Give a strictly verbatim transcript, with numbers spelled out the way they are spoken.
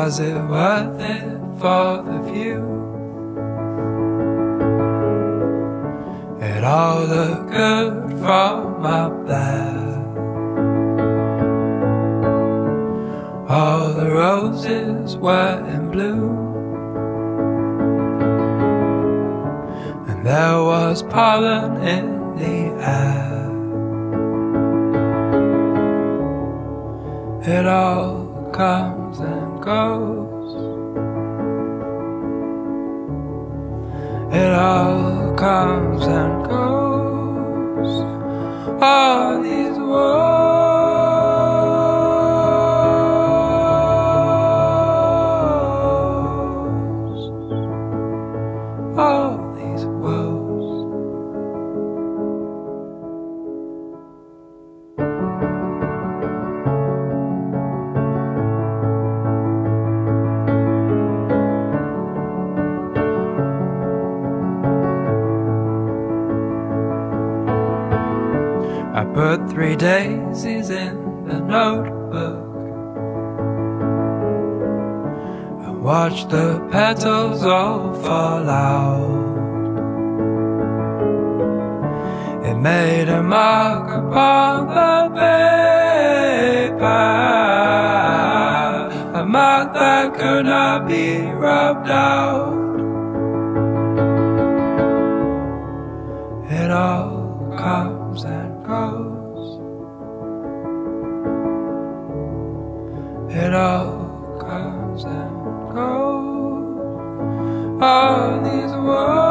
Was it worth it for the view? It all looked good from up there. All the roses were in bloom, and there was pollen in the air. It all comes and goes. It all comes and goes. All these words, all these woes. I put three daisies in the notebook and watched the petals all fall out. It made a mark upon the paper, a mark that could not be rubbed out. It all comes and goes. It all comes and goes. All these words.